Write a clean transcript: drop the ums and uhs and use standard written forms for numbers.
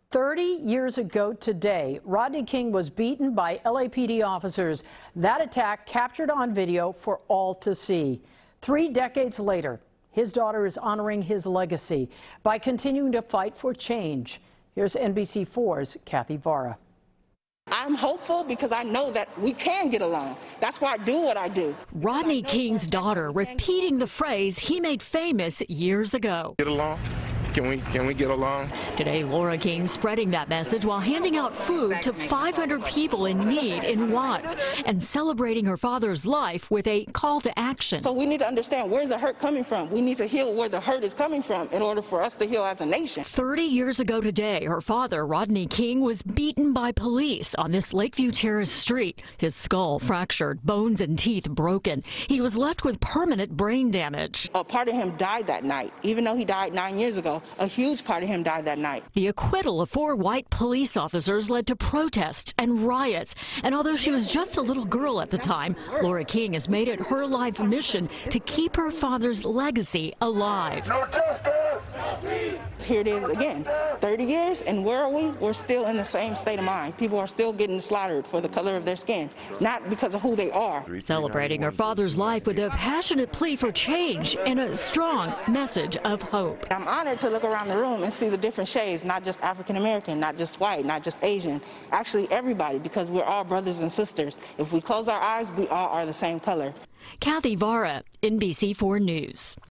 30 years ago today, Rodney King was beaten by LAPD officers. That attack captured on video for all to see. 3 decades later, his daughter is honoring his legacy by continuing to fight for change. Here's NBC4's Kathy Vara. I'm hopeful because I know that we can get along. That's why I do what I do. Rodney King's daughter repeating the phrase he made famous years ago. Get along? Can we get along? Today, Laura King spreading that message while handing out food to 500 people in need in Watts and celebrating her father's life with a call to action. So we need to understand, where's the hurt coming from? We need to heal where the hurt is coming from in order for us to heal as a nation. 30 years ago today, her father, Rodney King, was beaten by police on this Lakeview Terrace street. His skull fractured, bones and teeth broken. He was left with permanent brain damage. A part of him died that night. Even though he died 9 years ago, a huge part of him died that night. The acquittal of 4 white police officers led to protests and riots. And although she was just a little girl at the time, Laura King has made it her life mission to keep her father's legacy alive. Here it is again, 30 years, and where are we? We're still in the same state of mind. People are still getting slaughtered for the color of their skin, not because of who they are. Celebrating her father's life with a passionate plea for change and a strong message of hope. I'm honored to look around the room and see the different shades, not just African American, not just white, not just Asian, actually everybody, because we're all brothers and sisters. If we close our eyes, we all are the same color. Kathy Vara, NBC4 News.